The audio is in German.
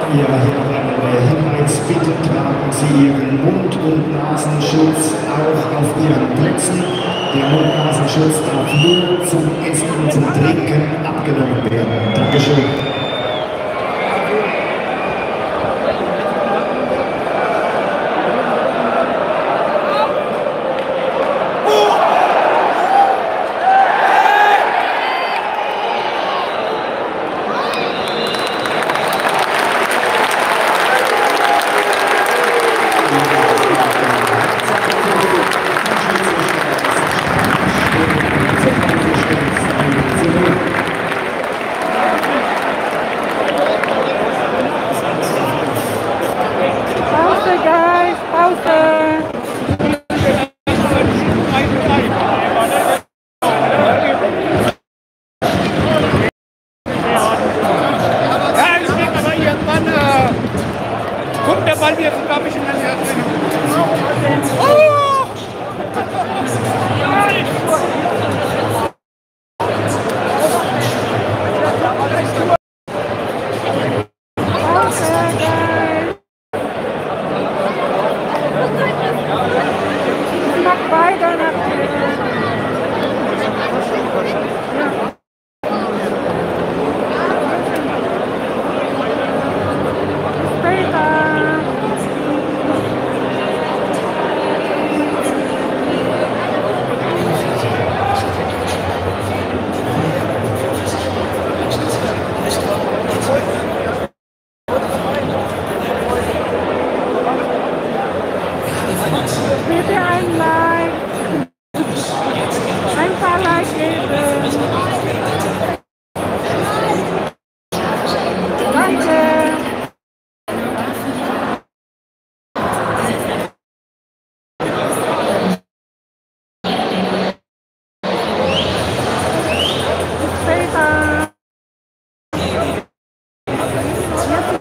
Ja, hier noch einmal der Hinweis, bitte tragen Sie Ihren Mund- und Nasenschutz auch auf Ihren Plätzen. Der Mund-Nasenschutz darf nur zum Essen und zum Trinken abgenommen werden. Dankeschön. Pause, guys, Pause. Ja, ich denke aber irgendwann kommt der Ball wieder, glaube ich, in den Herzen. Oh! Pause, guys. Ich mach weiter nachher. Später. Bitte ein Like. Ein paar Like geben. Danke. Bis später. Jetzt